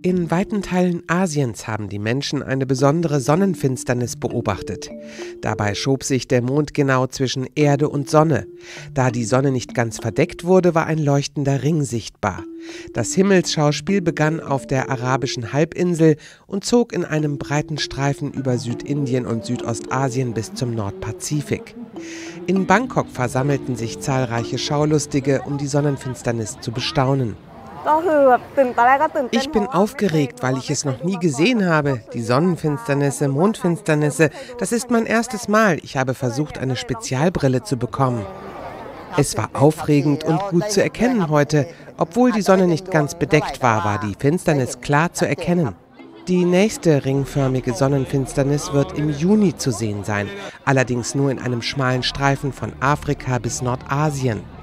In weiten Teilen Asiens haben die Menschen eine besondere Sonnenfinsternis beobachtet. Dabei schob sich der Mond genau zwischen Erde und Sonne. Da die Sonne nicht ganz verdeckt wurde, war ein leuchtender Ring sichtbar. Das Himmelsschauspiel begann auf der arabischen Halbinsel und zog in einem breiten Streifen über Südindien und Südostasien bis zum Nordpazifik. In Bangkok versammelten sich zahlreiche Schaulustige, um die Sonnenfinsternis zu bestaunen. Ich bin aufgeregt, weil ich es noch nie gesehen habe. Die Sonnenfinsternisse, Mondfinsternisse, das ist mein erstes Mal. Ich habe versucht, eine Spezialbrille zu bekommen. Es war aufregend und gut zu erkennen heute. Obwohl die Sonne nicht ganz bedeckt war, war die Finsternis klar zu erkennen. Die nächste ringförmige Sonnenfinsternis wird im Juni zu sehen sein, allerdings nur in einem schmalen Streifen von Afrika bis Nordasien.